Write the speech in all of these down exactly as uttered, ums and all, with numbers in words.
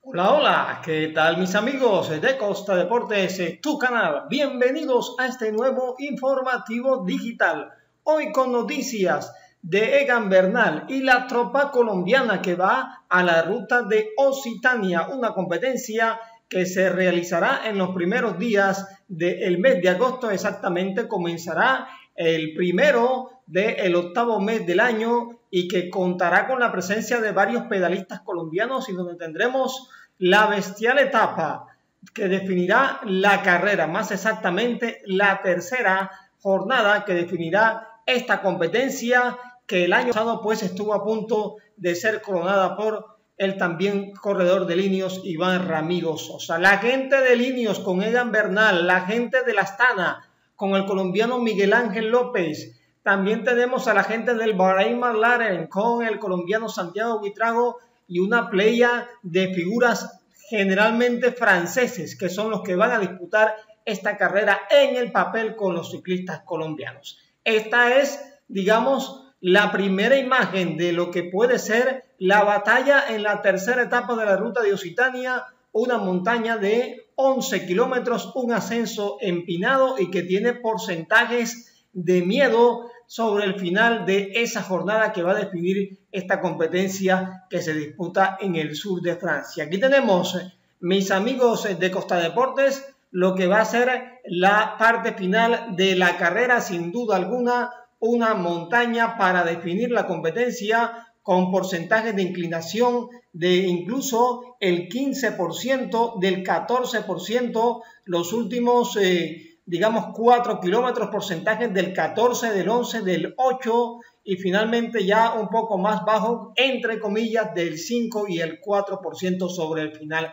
Hola, hola, ¿qué tal mis amigos de Costa Deportes, tu canal? Bienvenidos a este nuevo informativo digital. Hoy con noticias de Egan Bernal y la tropa colombiana que va a la ruta de Occitania, una competencia que se realizará en los primeros días del mes de agosto. Exactamente comenzará el primero del octavo mes del año y que contará con la presencia de varios pedalistas colombianos y donde tendremos la bestial etapa que definirá la carrera, más exactamente la tercera jornada que definirá esta competencia que el año pasado pues estuvo a punto de ser coronada por el también corredor de Linios Iván Ramiro Sosa. La gente de Linios con Egan Bernal, la gente de la Astana con el colombiano Miguel Ángel López. También tenemos a la gente del Bahrain McLaren con el colombiano Santiago Buitrago y una playa de figuras generalmente franceses que son los que van a disputar esta carrera en el papel con los ciclistas colombianos. Esta es, digamos, la primera imagen de lo que puede ser la batalla en la tercera etapa de la ruta de Occitania, una montaña de once kilómetros, un ascenso empinado y que tiene porcentajes de miedo sobre el final de esa jornada que va a definir esta competencia que se disputa en el sur de Francia. Aquí tenemos, mis amigos de Costa Deportes, lo que va a ser la parte final de la carrera, sin duda alguna, una montaña para definir la competencia con porcentajes de inclinación de incluso el quince por ciento, del catorce por ciento, los últimos, eh, digamos, cuatro kilómetros, porcentajes del catorce, del once, del ocho y finalmente ya un poco más bajo, entre comillas, del cinco y el cuatro por ciento sobre el final.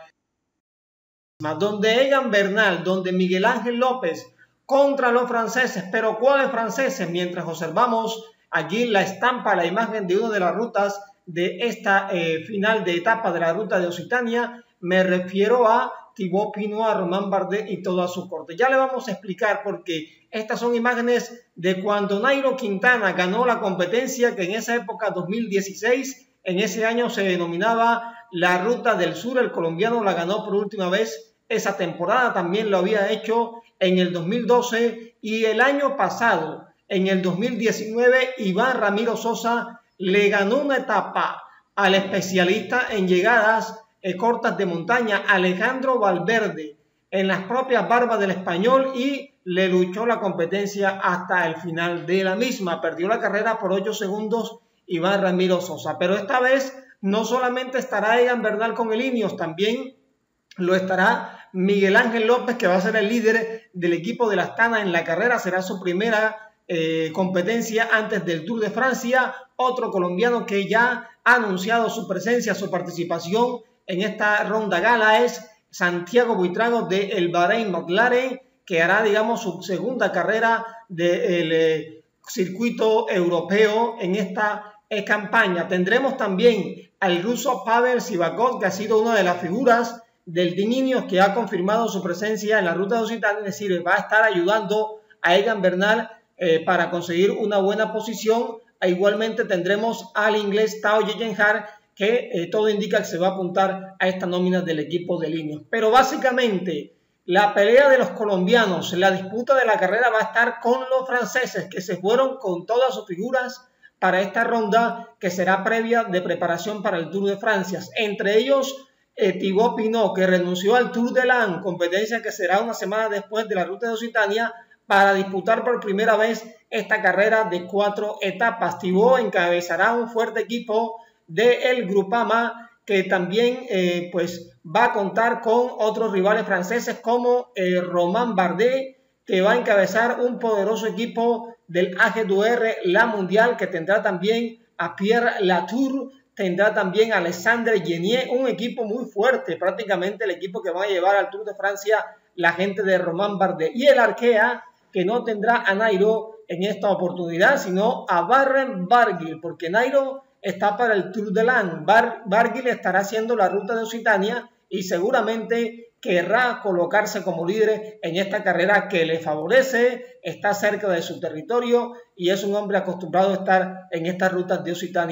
Donde Egan Bernal, donde Miguel Ángel López contra los franceses, pero ¿cuáles franceses? Mientras observamos allí la estampa, la imagen de una de las rutas de esta eh, final de etapa de la ruta de Occitania, me refiero a Thibaut Pinot, a Romain Bardet y toda su corte. Ya le vamos a explicar porque estas son imágenes de cuando Nairo Quintana ganó la competencia que en esa época, dos mil dieciséis, en ese año se denominaba la Ruta del Sur. El colombiano la ganó por última vez esa temporada, también lo había hecho en el dos mil doce y el año pasado, en el dos mil diecinueve, Iván Ramiro Sosa le ganó una etapa al especialista en llegadas eh, cortas de montaña, Alejandro Valverde, en las propias barbas del español y le luchó la competencia hasta el final de la misma. Perdió la carrera por ocho segundos Iván Ramiro Sosa, pero esta vez no solamente estará Egan Bernal con el Ineos, también lo estará Miguel Ángel López, que va a ser el líder del equipo de la Astana en la carrera. Será su primera eh, competencia antes del Tour de Francia. Otro colombiano que ya ha anunciado su presencia, su participación en esta ronda gala es Santiago Buitrago del Bahrain McLaren, que hará, digamos, su segunda carrera del eh, circuito europeo en esta eh, campaña. Tendremos también al ruso Pavel Sivakov, que ha sido una de las figuras del Team Ineos, que ha confirmado su presencia en la ruta de Occitania, es decir, va a estar ayudando a Egan Bernal eh, para conseguir una buena posición. E igualmente tendremos al inglés Tao Geoghegan, que eh, todo indica que se va a apuntar a esta nómina del equipo de Ineos. Pero básicamente la pelea de los colombianos, la disputa de la carrera va a estar con los franceses, que se fueron con todas sus figuras para esta ronda que será previa de preparación para el Tour de Francia. Entre ellos Eh, Thibaut Pinot, que renunció al Tour de l'Ain, competencia que será una semana después de la ruta de Occitania, para disputar por primera vez esta carrera de cuatro etapas. Thibaut encabezará un fuerte equipo del Groupama que también eh, pues va a contar con otros rivales franceses como eh, Romain Bardet, que va a encabezar un poderoso equipo del A G dos R La Mundial, que tendrá también a Pierre Latour, tendrá también a Alexandre Genier, un equipo muy fuerte, prácticamente el equipo que va a llevar al Tour de Francia la gente de Romain Bardet. Y el Arkea, que no tendrá a Nairo en esta oportunidad, sino a Warren Barguil, porque Nairo está para el Tour de l'Ain. Bar Barguil estará haciendo la ruta de Occitania y seguramente querrá colocarse como líder en esta carrera que le favorece, está cerca de su territorio y es un hombre acostumbrado a estar en estas rutas de Occitania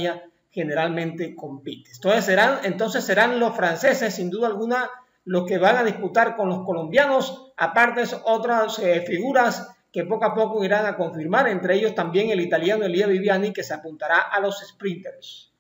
generalmente compite. Entonces serán, entonces serán los franceses, sin duda alguna, los que van a disputar con los colombianos, aparte otras eh, figuras que poco a poco irán a confirmar, entre ellos también el italiano Elia Viviani, que se apuntará a los sprinters.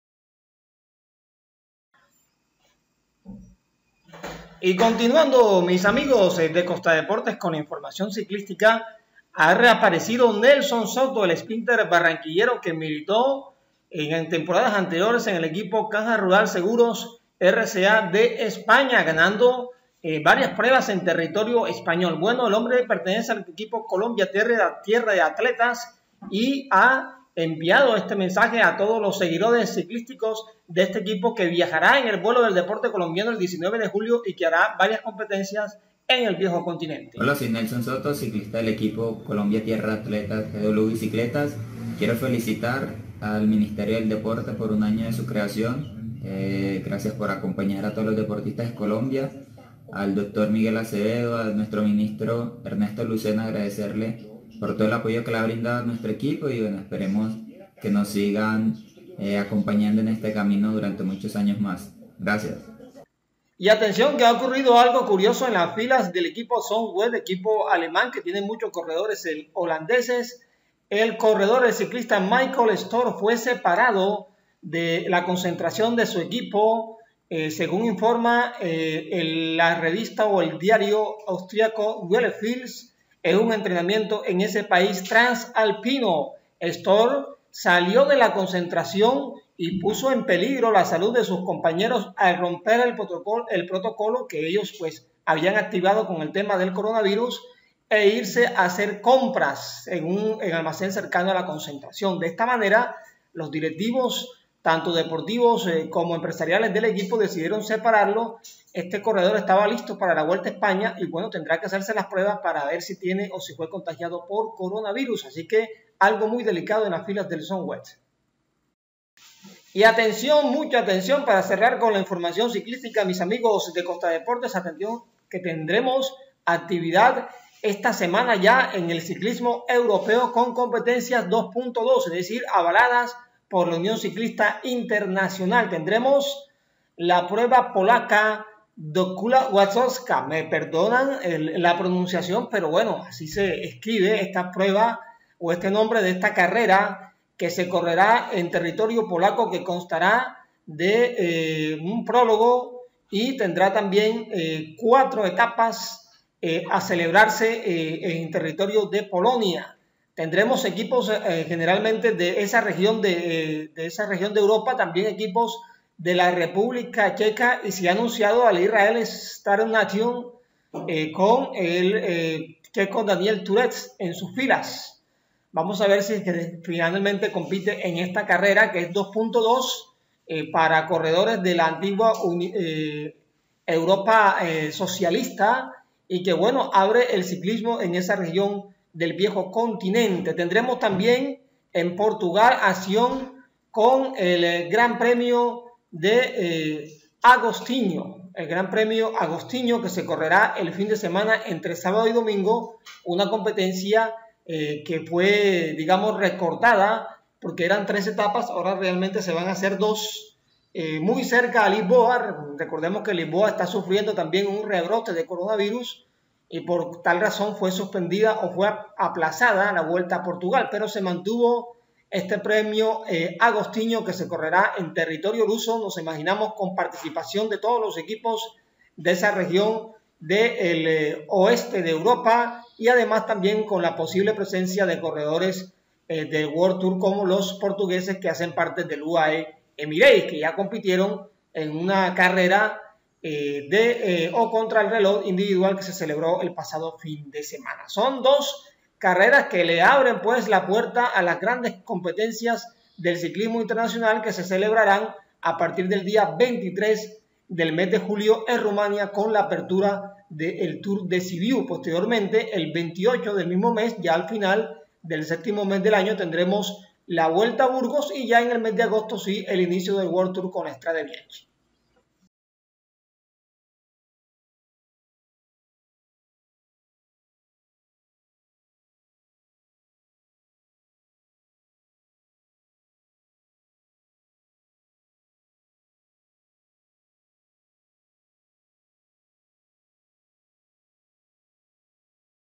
Y continuando, mis amigos de Costa Deportes, con información ciclística, ha reaparecido Nelson Soto, el sprinter barranquillero que militó en, en temporadas anteriores en el equipo Caja Rural Seguros R C A de España, ganando eh, varias pruebas en territorio español. Bueno, el hombre pertenece al equipo Colombia Tierra, Tierra de Atletas y ha enviado este mensaje a todos los seguidores ciclísticos de este equipo, que viajará en el vuelo del deporte colombiano el diecinueve de julio y que hará varias competencias en el viejo continente. Hola, soy Nelson Soto, ciclista del equipo Colombia Tierra Atletas G W Bicicletas. Quiero felicitar al Ministerio del Deporte por un año de su creación. Eh, gracias por acompañar a todos los deportistas de Colombia. Al doctor Miguel Acevedo, a nuestro ministro Ernesto Lucena, agradecerle por todo el apoyo que le ha brindado a nuestro equipo, y bueno, esperemos que nos sigan eh, acompañando en este camino durante muchos años más. Gracias. Y atención, que ha ocurrido algo curioso en las filas del equipo Sunweb, equipo alemán que tiene muchos corredores holandeses. El corredor, el ciclista Michael Storr, fue separado de la concentración de su equipo, eh, según informa eh, el, la revista o el diario austríaco Wielerfeld. En un entrenamiento en ese país transalpino, Storr salió de la concentración y puso en peligro la salud de sus compañeros al romper el protocolo, el protocolo que ellos pues habían activado con el tema del coronavirus, e irse a hacer compras en un en almacén cercano a la concentración. De esta manera, los directivos, tanto deportivos eh, como empresariales del equipo, decidieron separarlo. Este corredor estaba listo para la Vuelta a España y bueno, tendrá que hacerse las pruebas para ver si tiene o si fue contagiado por coronavirus. Así que algo muy delicado en las filas del Sunweb. Y atención, mucha atención, para cerrar con la información ciclística, mis amigos de Costa Deportes, atención que tendremos actividad esta semana ya en el ciclismo europeo con competencias dos punto dos, es decir, avaladas por la Unión Ciclista Internacional. Tendremos la prueba polaca Dokula Wazowska, me perdonan el, la pronunciación, pero bueno, así se escribe esta prueba o este nombre de esta carrera, que se correrá en territorio polaco, que constará de eh, un prólogo y tendrá también eh, cuatro etapas eh, a celebrarse eh, en territorio de Polonia. Tendremos equipos eh, generalmente de esa región de, eh, de esa región de Europa, también equipos de la República Checa, y se ha anunciado al Israel Star Nation eh, con el eh, checo Daniel Turetz en sus filas. Vamos a ver si finalmente compite en esta carrera, que es dos punto dos eh, para corredores de la antigua eh, Europa eh, socialista, y que bueno, abre el ciclismo en esa región del viejo continente. Tendremos también en Portugal acción con el Gran Premio de eh, Agostinho, el Gran Premio Agostinho, que se correrá el fin de semana entre sábado y domingo, una competencia eh, que fue, digamos, recortada porque eran tres etapas, ahora realmente se van a hacer dos, eh, muy cerca a Lisboa. Recordemos que Lisboa está sufriendo también un rebrote de coronavirus, y por tal razón fue suspendida o fue aplazada la Vuelta a Portugal, pero se mantuvo este premio eh, Agostinho, que se correrá en territorio luso. Nos imaginamos con participación de todos los equipos de esa región del eh, oeste de Europa, y además también con la posible presencia de corredores eh, del World Tour, como los portugueses que hacen parte del U A E Emirates, que ya compitieron en una carrera Eh, de eh, o contra el reloj individual que se celebró el pasado fin de semana. Son dos carreras que le abren pues la puerta a las grandes competencias del ciclismo internacional, que se celebrarán a partir del día veintitrés del mes de julio en Rumania, con la apertura del Tour de Sibiu. Posteriormente, el veintiocho del mismo mes, ya al final del séptimo mes del año, tendremos la Vuelta a Burgos, y ya en el mes de agosto sí, el inicio del World Tour con Strade Bianche.